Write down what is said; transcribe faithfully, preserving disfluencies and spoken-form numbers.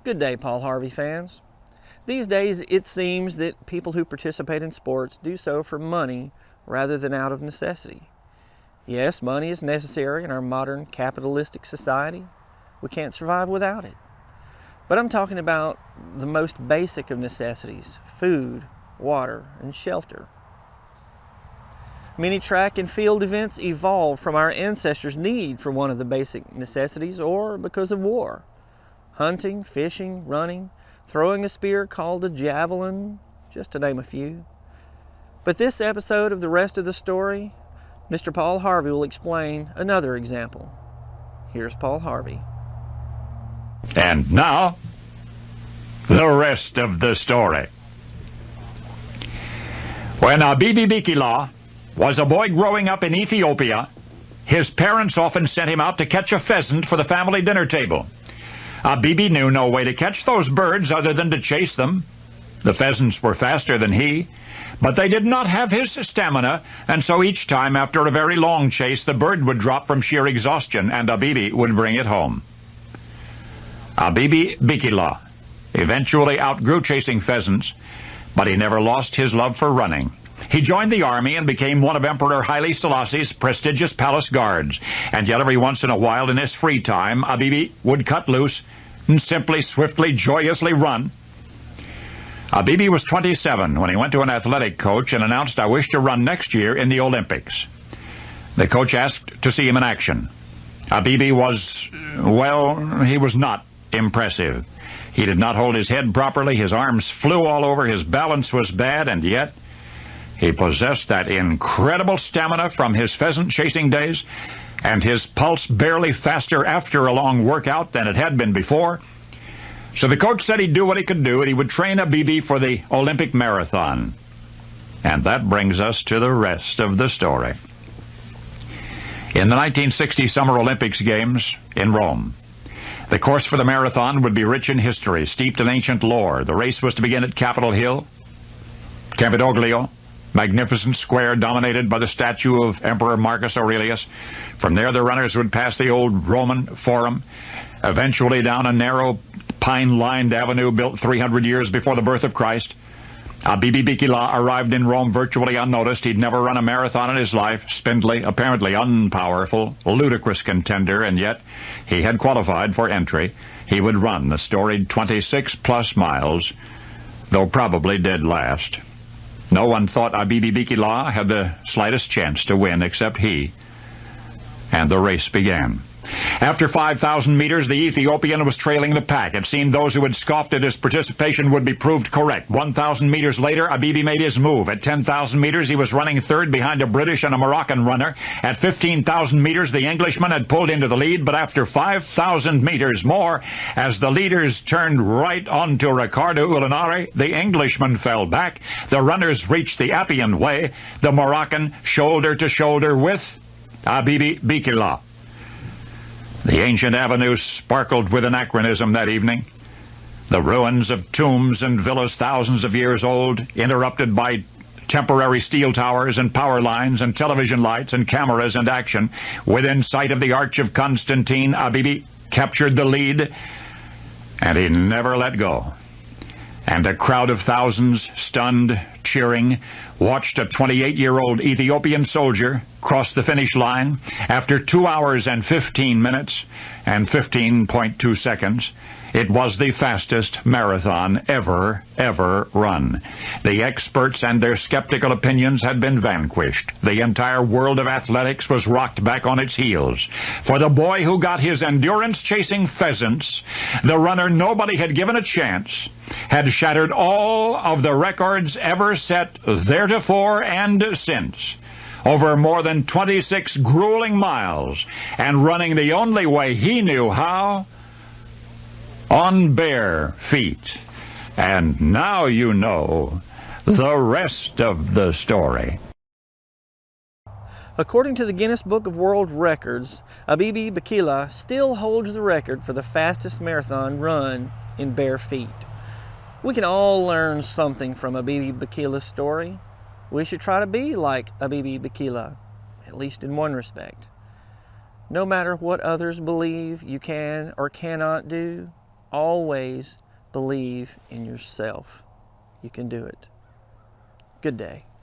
Good day, Paul Harvey fans. These days, it seems that people who participate in sports do so for money rather than out of necessity. Yes, money is necessary in our modern capitalistic society. We can't survive without it. But I'm talking about the most basic of necessities: food, water, and shelter. Many track and field events evolved from our ancestors' need for one of the basic necessities or because of war. Hunting, fishing, running, throwing a spear called a javelin, just to name a few. But this episode of the rest of the story, Mister Paul Harvey will explain another example. Here's Paul Harvey. And now, the rest of the story. When Abibi Bikila was a boy growing up in Ethiopia, his parents often sent him out to catch a pheasant for the family dinner table. Abibi knew no way to catch those birds other than to chase them. The pheasants were faster than he, but they did not have his stamina, and so each time after a very long chase, the bird would drop from sheer exhaustion, and Abibi would bring it home. Abibi Bikila eventually outgrew chasing pheasants, but he never lost his love for running. He joined the army and became one of Emperor Haile Selassie's prestigious palace guards, and yet every once in a while in his free time, Abibi would cut loose and simply, swiftly, joyously run. Abibi was twenty-seven when he went to an athletic coach and announced, "I wish to run next year in the Olympics." The coach asked to see him in action. Abibi was, well, he was not impressive. He did not hold his head properly, his arms flew all over, his balance was bad, and yet he possessed that incredible stamina from his pheasant-chasing days, and his pulse barely faster after a long workout than it had been before. So the coach said he'd do what he could do, and he would train Abibi for the Olympic marathon. And that brings us to the rest of the story. In the nineteen sixty Summer Olympics Games in Rome, the course for the marathon would be rich in history, steeped in ancient lore. The race was to begin at Capitol Hill, Campidoglio, magnificent square dominated by the statue of Emperor Marcus Aurelius. From there, the runners would pass the old Roman Forum, eventually down a narrow, pine-lined avenue built three hundred years before the birth of Christ. Abibi Bikila arrived in Rome virtually unnoticed. He'd never run a marathon in his life. Spindly, apparently unpowerful, ludicrous contender, and yet he had qualified for entry. He would run the storied twenty-six plus miles, though probably dead last. No one thought Abibi Bikila had the slightest chance to win except he. And the race began. After five thousand meters, the Ethiopian was trailing the pack. It seemed those who had scoffed at his participation would be proved correct. one thousand meters later, Abibi made his move. At ten thousand meters, he was running third behind a British and a Moroccan runner. At fifteen thousand meters, the Englishman had pulled into the lead, but after five thousand meters more, as the leaders turned right onto Riccardo Ulinari, the Englishman fell back. The runners reached the Appian Way, the Moroccan shoulder to shoulder with Abibi Bikila. The ancient avenue sparkled with anachronism that evening. The ruins of tombs and villas thousands of years old, interrupted by temporary steel towers and power lines and television lights and cameras and action. Within sight of the Arch of Constantine, Abibi captured the lead, and he never let go. And a crowd of thousands, stunned, cheering, watched a twenty-eight-year-old Ethiopian soldier cross the finish line after two hours and fifteen minutes and fifteen point two seconds. It was the fastest marathon ever, ever run. The experts and their skeptical opinions had been vanquished. The entire world of athletics was rocked back on its heels. For the boy who got his endurance chasing pheasants, the runner nobody had given a chance, had shattered all of the records ever set theretofore and since, over more than twenty-six grueling miles, and running the only way he knew how, on bare feet. And now you know the rest of the story. According to the Guinness Book of World Records, Abibi Bikila still holds the record for the fastest marathon run in bare feet. We can all learn something from Abibi Bikila's story. We should try to be like Abibi Bikila, at least in one respect. No matter what others believe you can or cannot do, always believe in yourself. You can do it. Good day.